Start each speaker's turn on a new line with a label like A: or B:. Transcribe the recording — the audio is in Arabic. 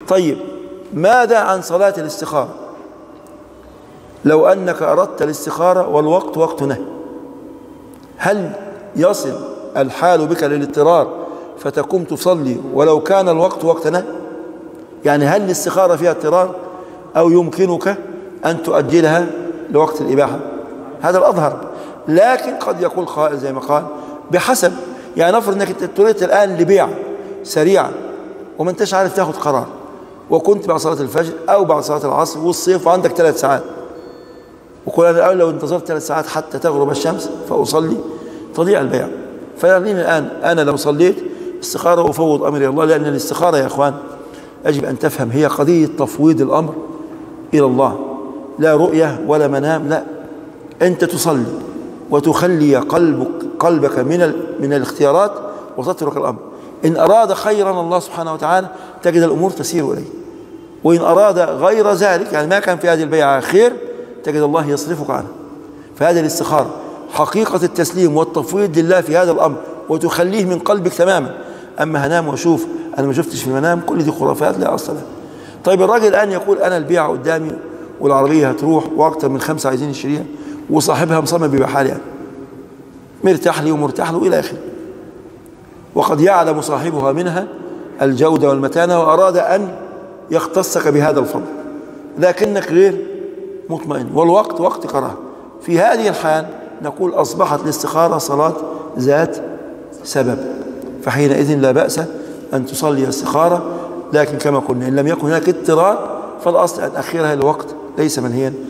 A: طيب ماذا عن صلاة الاستخارة؟ لو أنك أردت الاستخارة والوقت وقت نهي، هل يصل الحال بك للاضطرار فتقوم تصلي ولو كان الوقت وقت نهي؟ يعني هل الاستخارة فيها اضطرار أو يمكنك أن تؤجلها لوقت الإباحة؟ هذا الأظهر. لكن قد يقول قائل زي ما قال بحسب، يعني نفرض أنك اضطريت الآن لبيع سريعة وما انتش عارف تاخد قرار، وكنت بعد صلاة الفجر أو بعد صلاة العصر والصيف وعندك 3 ساعات، وقل أنا الآن لو انتظرت 3 ساعات حتى تغرب الشمس فأصلي، تضيع البيع. فيعني الآن أنا لو صليت استخارة أفوض أمري الله، لأن الاستخارة يا أخوان يجب أن تفهم هي قضية تفويض الأمر إلى الله، لا رؤية ولا منام، لا، أنت تصلي وتخلي قلبك من الاختيارات وتترك الأمر. إن أراد خيرا الله سبحانه وتعالى تجد الأمور تسير إليه، وإن أراد غير ذلك يعني ما كان في هذه البيعة خير تجد الله يصرفك عنه. فهذه الاستخارة حقيقة التسليم والتفويض لله في هذا الأمر وتخليه من قلبك تماما. أما هنام وأشوف أنا ما شفتش في المنام، كل دي خرافات لا أصل لها. طيب الراجل الآن يقول أنا البيعة قدامي والعربية هتروح وأكثر من 5 عايزين يشتريها وصاحبها مصمم بحالها يعني مرتاح لي ومرتاح له إلى آخره، وقد يعلم صاحبها منها الجودة والمتانة وأراد أن يختصك بهذا الفضل، لكنك غير مطمئن والوقت وقت كراهة. في هذه الحال نقول أصبحت الاستخارة صلاة ذات سبب، فحينئذ لا بأس أن تصلي استخارة، لكن كما قلنا إن لم يكن هناك اضطرار فالأصل أن أخيرها الوقت ليس منهيا